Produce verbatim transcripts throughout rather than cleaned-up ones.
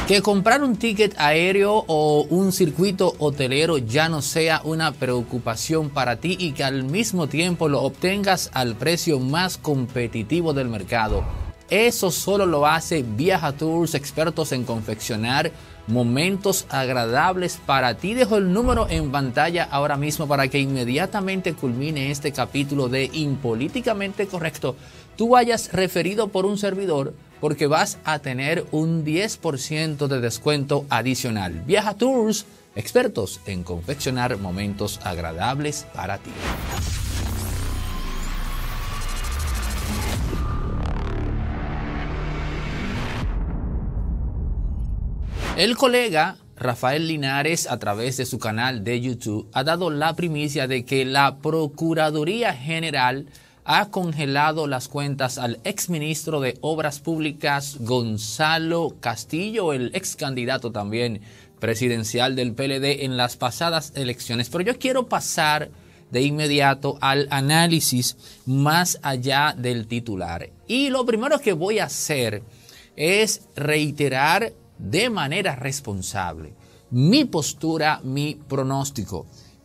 Que comprar un ticket aéreo o un circuito hotelero ya no sea una preocupación para ti y que al mismo tiempo lo obtengas al precio más competitivo del mercado. Eso solo lo hace Viaja Tours, expertos en confeccionar momentos agradables para ti. Dejo el número en pantalla ahora mismo para que inmediatamente culmine este capítulo de Impolíticamente Correcto tú hayas referido por un servidor, porque vas a tener un diez por ciento de descuento adicional. Viaja Tours, expertos en confeccionar momentos agradables para ti. El colega Rafael Linares, a través de su canal de YouTube, ha dado la primicia de que la Procuraduría General ha congelado las cuentas al exministro de Obras Públicas Gonzalo Castillo, el ex candidato también presidencial del P L D en las pasadas elecciones. Pero yo quiero pasar de inmediato al análisis más allá del titular. Y lo primero que voy a hacer es reiterar de manera responsable mi postura, mi pronóstico.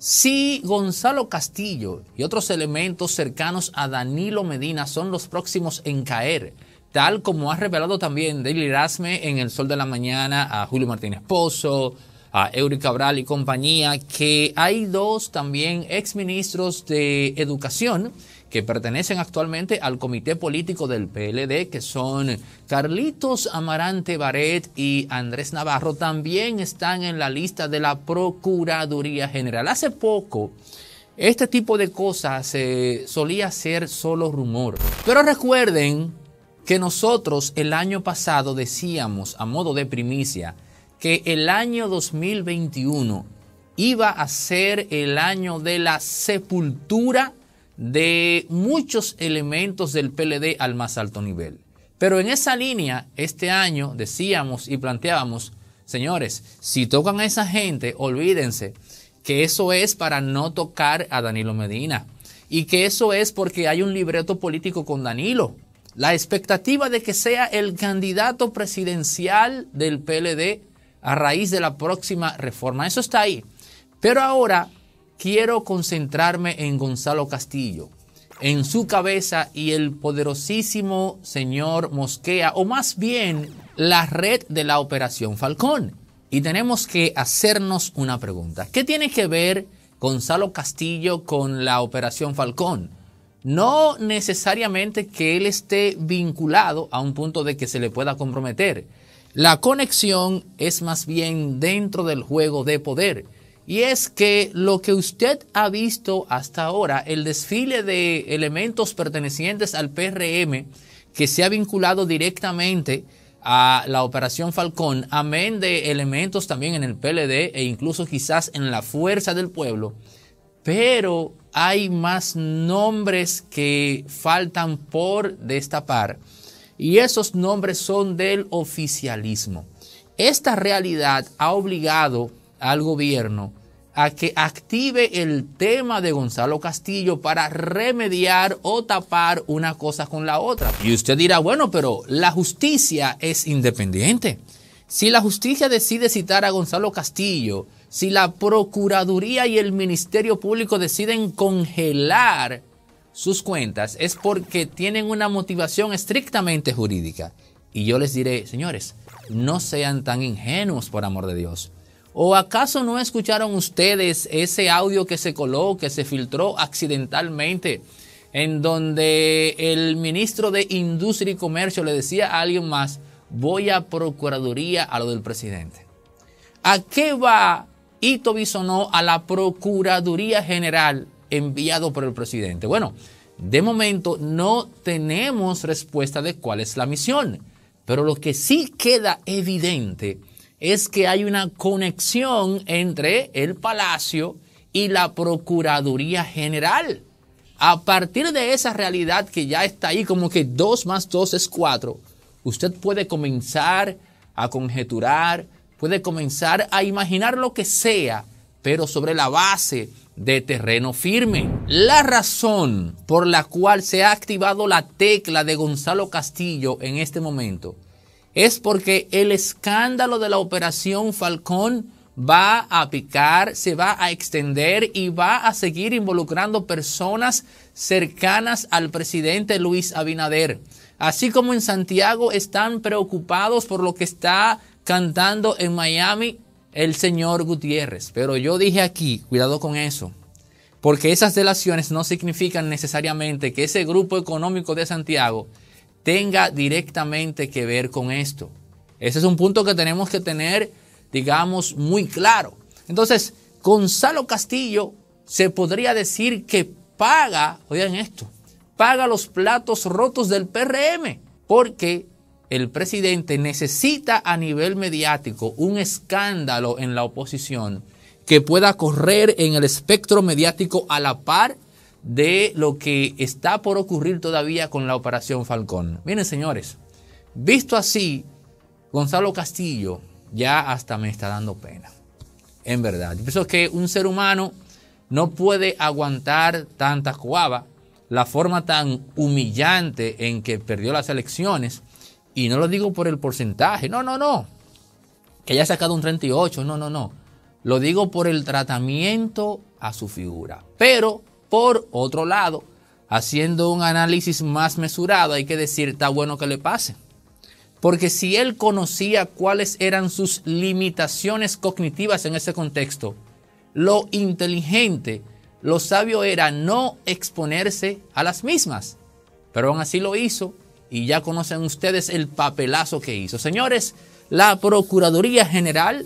Si Gonzalo Castillo y otros elementos cercanos a Danilo Medina son los próximos en caer, tal como ha revelado también Daily Erasme en El Sol de la Mañana, a Julio Martínez Pozo, a Eury Cabral y compañía, que hay dos también exministros de Educación que pertenecen actualmente al comité político del P L D, que son Carlitos Amarante Baret y Andrés Navarro, también están en la lista de la Procuraduría General. Hace poco, este tipo de cosas eh, solía ser solo rumor. Pero recuerden que nosotros el año pasado decíamos, a modo de primicia, que el año dos mil veintiuno iba a ser el año de la sepultura de muchos elementos del P L D al más alto nivel. Pero en esa línea, este año decíamos y planteábamos, señores, si tocan a esa gente, olvídense que eso es para no tocar a Danilo Medina y que eso es porque hay un libreto político con Danilo. La expectativa de que sea el candidato presidencial del P L D a raíz de la próxima reforma, eso está ahí. Pero ahora quiero concentrarme en Gonzalo Castillo, en su cabeza y el poderosísimo señor Mosquea, o más bien la red de la Operación Falcón. Y tenemos que hacernos una pregunta. ¿Qué tiene que ver Gonzalo Castillo con la Operación Falcón? No necesariamente que él esté vinculado a un punto de que se le pueda comprometer. La conexión es más bien dentro del juego de poder. Y es que lo que usted ha visto hasta ahora, el desfile de elementos pertenecientes al P R M que se ha vinculado directamente a la Operación Falcón, amén de elementos también en el P L D e incluso quizás en la Fuerza del Pueblo, pero hay más nombres que faltan por destapar y esos nombres son del oficialismo. Esta realidad ha obligado al gobierno a que active el tema de Gonzalo Castillo para remediar o tapar una cosa con la otra. Y usted dirá, bueno, pero la justicia es independiente. Si la justicia decide citar a Gonzalo Castillo, si la Procuraduría y el Ministerio Público deciden congelar sus cuentas, es porque tienen una motivación estrictamente jurídica. Y yo les diré, señores, no sean tan ingenuos, por amor de Dios. ¿O acaso no escucharon ustedes ese audio que se coló, que se filtró accidentalmente, en donde el ministro de Industria y Comercio le decía a alguien más, voy a Procuraduría a lo del presidente? ¿A qué va Ito Bisonó a la Procuraduría General enviado por el presidente? Bueno, de momento no tenemos respuesta de cuál es la misión, pero lo que sí queda evidente es que hay una conexión entre el Palacio y la Procuraduría General. A partir de esa realidad que ya está ahí, como que dos más dos es cuatro, usted puede comenzar a conjeturar, puede comenzar a imaginar lo que sea, pero sobre la base de terreno firme. La razón por la cual se ha activado la tecla de Gonzalo Castillo en este momento es porque el escándalo de la Operación Falcón va a picar, se va a extender y va a seguir involucrando personas cercanas al presidente Luis Abinader. Así como en Santiago están preocupados por lo que está cantando en Miami el señor Gutiérrez. Pero yo dije aquí, cuidado con eso, porque esas delaciones no significan necesariamente que ese grupo económico de Santiago tenga directamente que ver con esto. Ese es un punto que tenemos que tener, digamos, muy claro. Entonces, Gonzalo Castillo se podría decir que paga, oigan esto, paga los platos rotos del P R M, porque el presidente necesita a nivel mediático un escándalo en la oposición que pueda correr en el espectro mediático a la par de lo que está por ocurrir todavía con la Operación Falcón. Miren, señores, visto así, Gonzalo Castillo ya hasta me está dando pena. En verdad, yo pienso que un ser humano no puede aguantar tanta coaba, la forma tan humillante en que perdió las elecciones, y no lo digo por el porcentaje, no, no, no, que haya sacado un treinta y ocho, no, no, no, lo digo por el tratamiento a su figura. Pero, por otro lado, haciendo un análisis más mesurado, hay que decir, está bueno que le pase. Porque si él conocía cuáles eran sus limitaciones cognitivas en ese contexto, lo inteligente, lo sabio era no exponerse a las mismas. Pero aún así lo hizo y ya conocen ustedes el papelazo que hizo. Señores, la Procuraduría General,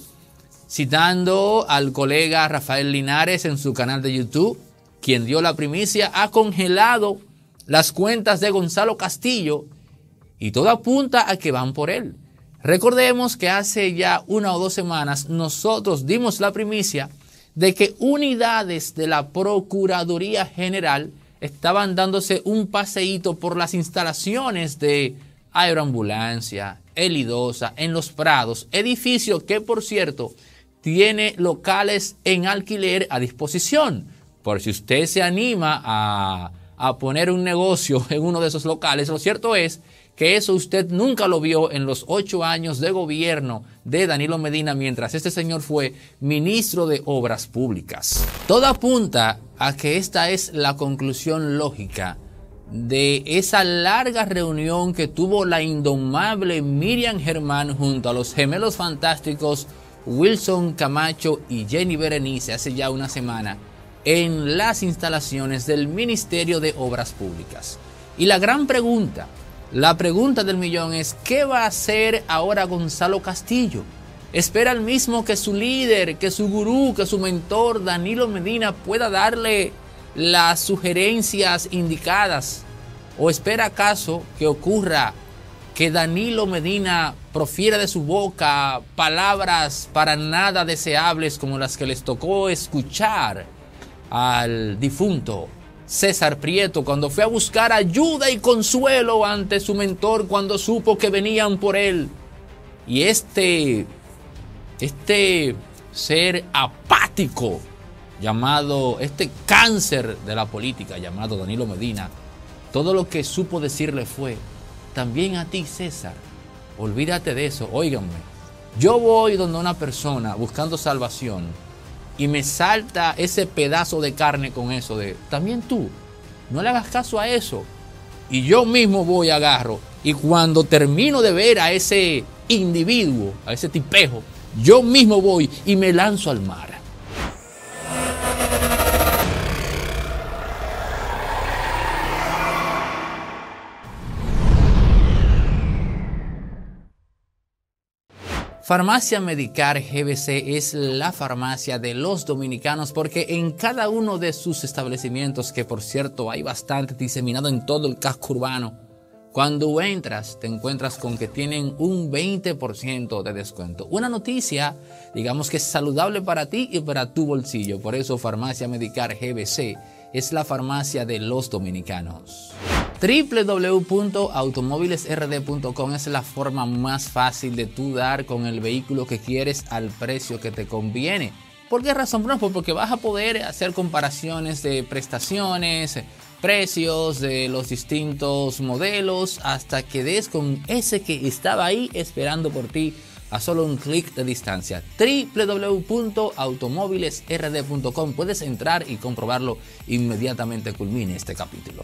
citando al colega Rafael Linares en su canal de YouTube, quien dio la primicia, ha congelado las cuentas de Gonzalo Castillo y todo apunta a que van por él. Recordemos que hace ya una o dos semanas nosotros dimos la primicia de que unidades de la Procuraduría General estaban dándose un paseíto por las instalaciones de Aeroambulancia, Elidosa, en Los Prados, edificio que, por cierto, tiene locales en alquiler a disposición. Por si usted se anima a, a poner un negocio en uno de esos locales, lo cierto es que eso usted nunca lo vio en los ocho años de gobierno de Danilo Medina mientras este señor fue ministro de Obras Públicas. Todo apunta a que esta es la conclusión lógica de esa larga reunión que tuvo la indomable Miriam Germán junto a los gemelos fantásticos Wilson Camacho y Jenny Berenice hace ya una semana en las instalaciones del Ministerio de Obras Públicas. Y la gran pregunta, la pregunta del millón es, ¿qué va a hacer ahora Gonzalo Castillo? ¿Espera el mismo que su líder, que su gurú, que su mentor Danilo Medina pueda darle las sugerencias indicadas? ¿O espera acaso que ocurra que Danilo Medina profiera de su boca palabras para nada deseables como las que les tocó escuchar al difunto César Prieto cuando fue a buscar ayuda y consuelo ante su mentor cuando supo que venían por él? Y este, este ser apático llamado, este cáncer de la política llamado Danilo Medina, todo lo que supo decirle fue, también a ti, César, olvídate de eso. Óiganme, yo voy donde una persona buscando salvación y me salta ese pedazo de carne con eso de, también tú, no le hagas caso a eso. Y yo mismo voy, agarro, y cuando termino de ver a ese individuo, a ese tipejo, yo mismo voy y me lanzo al mar. Farmacia Medicar G B C es la farmacia de los dominicanos porque en cada uno de sus establecimientos, que por cierto hay bastante diseminado en todo el casco urbano, cuando entras te encuentras con que tienen un veinte por ciento de descuento. Una noticia, digamos que es saludable para ti y para tu bolsillo. Por eso Farmacia Medicar G B C es la farmacia de los dominicanos. doble u doble u doble u punto automóviles r d punto com es la forma más fácil de tú dar con el vehículo que quieres al precio que te conviene. ¿Por qué razón? Bueno, pues porque vas a poder hacer comparaciones de prestaciones, precios de los distintos modelos hasta que des con ese que estaba ahí esperando por ti a solo un clic de distancia. doble u doble u doble u punto automóviles r d punto com. Puedes entrar y comprobarlo inmediatamente culmine este capítulo.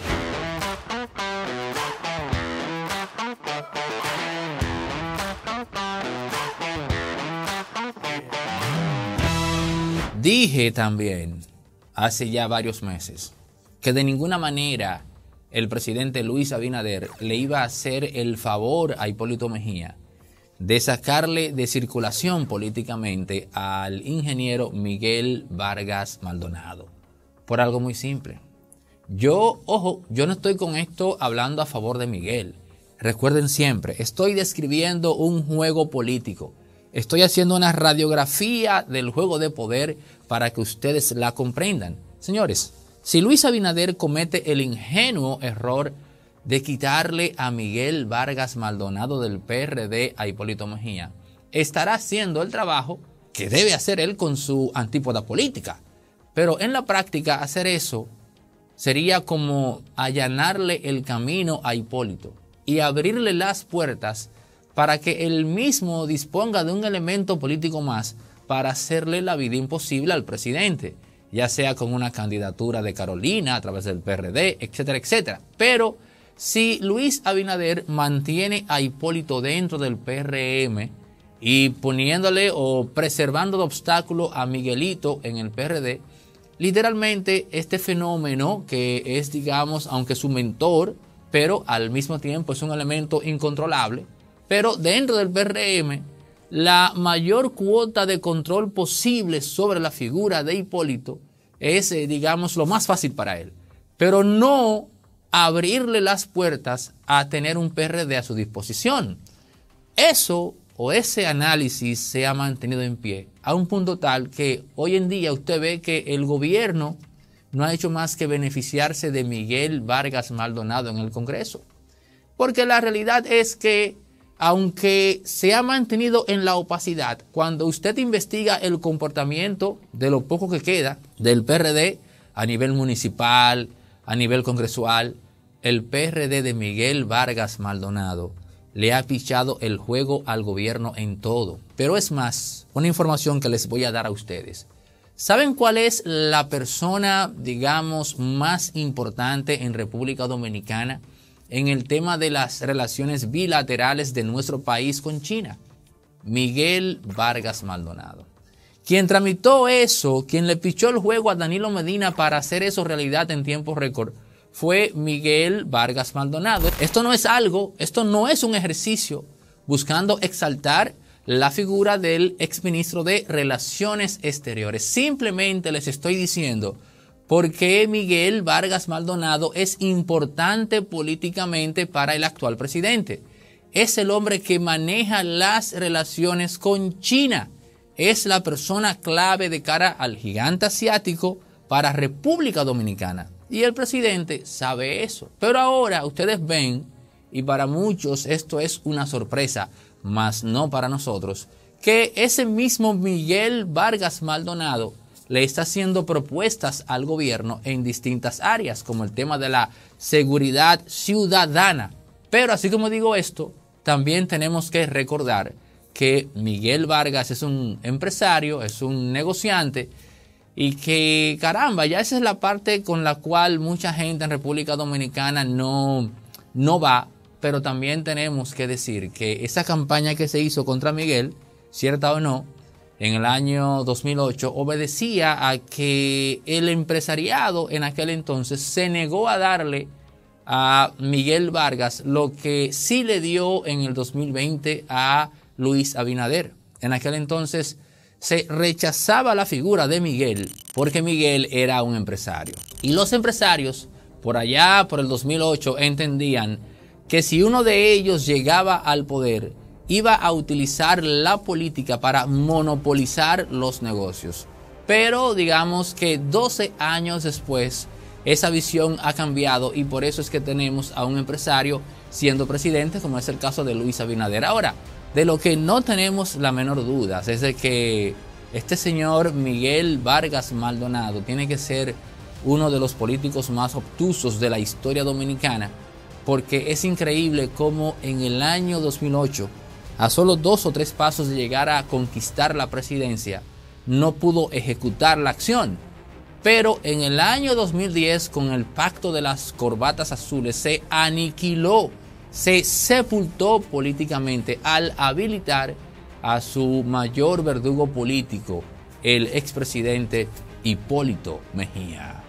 Dije también hace ya varios meses que de ninguna manera el presidente Luis Abinader le iba a hacer el favor a Hipólito Mejía de sacarle de circulación políticamente al ingeniero Miguel Vargas Maldonado. Por algo muy simple. Yo, ojo, yo no estoy con esto hablando a favor de Miguel. Recuerden siempre, estoy describiendo un juego político. Estoy haciendo una radiografía del juego de poder para que ustedes la comprendan. Señores, si Luis Abinader comete el ingenuo error de quitarle a Miguel Vargas Maldonado del P R D a Hipólito Mejía, estará haciendo el trabajo que debe hacer él con su antípoda política. Pero en la práctica hacer eso sería como allanarle el camino a Hipólito y abrirle las puertas para que él mismo disponga de un elemento político más para hacerle la vida imposible al presidente, ya sea con una candidatura de Carolina a través del P R D, etcétera, etcétera. Pero si Luis Abinader mantiene a Hipólito dentro del P R M y poniéndole o preservando de obstáculo a Miguelito en el P R D, literalmente este fenómeno que es, digamos, aunque su mentor, pero al mismo tiempo es un elemento incontrolable, pero dentro del P R M, la mayor cuota de control posible sobre la figura de Hipólito es, eh, digamos, lo más fácil para él. Pero no abrirle las puertas a tener un P R D a su disposición. Eso o ese análisis se ha mantenido en pie a un punto tal que hoy en día usted ve que el gobierno no ha hecho más que beneficiarse de Miguel Vargas Maldonado en el Congreso. Porque la realidad es que aunque se ha mantenido en la opacidad, cuando usted investiga el comportamiento de lo poco que queda del P R D a nivel municipal, a nivel congresual, el P R D de Miguel Vargas Maldonado le ha pichado el juego al gobierno en todo. Pero es más, una información que les voy a dar a ustedes. ¿Saben cuál es la persona, digamos, más importante en República Dominicana en el tema de las relaciones bilaterales de nuestro país con China? Miguel Vargas Maldonado. Quien tramitó eso, quien le pichó el juego a Danilo Medina para hacer eso realidad en tiempo récord, fue Miguel Vargas Maldonado. Esto no es algo, esto no es un ejercicio buscando exaltar la figura del exministro de Relaciones Exteriores. Simplemente les estoy diciendo por qué Miguel Vargas Maldonado es importante políticamente para el actual presidente. Es el hombre que maneja las relaciones con China. Es la persona clave de cara al gigante asiático para República Dominicana. Y el presidente sabe eso. Pero ahora ustedes ven, y para muchos esto es una sorpresa, mas no para nosotros, que ese mismo Miguel Vargas Maldonado le está haciendo propuestas al gobierno en distintas áreas, como el tema de la seguridad ciudadana. Pero así como digo esto, también tenemos que recordar que Miguel Vargas es un empresario, es un negociante, y que, caramba, ya esa es la parte con la cual mucha gente en República Dominicana no, no va, pero también tenemos que decir que esa campaña que se hizo contra Miguel, cierta o no, en el año dos mil ocho, obedecía a que el empresariado en aquel entonces se negó a darle a Miguel Vargas lo que sí le dio en el dos mil veinte a Luis Abinader. En aquel entonces se rechazaba la figura de Miguel porque Miguel era un empresario. Y los empresarios, por allá, por el dos mil ocho, entendían que si uno de ellos llegaba al poder, iba a utilizar la política para monopolizar los negocios. Pero digamos que doce años después, esa visión ha cambiado y por eso es que tenemos a un empresario siendo presidente, como es el caso de Luis Abinader. Ahora, de lo que no tenemos la menor duda es de que este señor Miguel Vargas Maldonado tiene que ser uno de los políticos más obtusos de la historia dominicana, porque es increíble cómo en el año dos mil ocho, a solo dos o tres pasos de llegar a conquistar la presidencia, no pudo ejecutar la acción. Pero en el año dos mil diez, con el pacto de las corbatas azules, se aniquiló, se sepultó políticamente al habilitar a su mayor verdugo político, el expresidente Hipólito Mejía.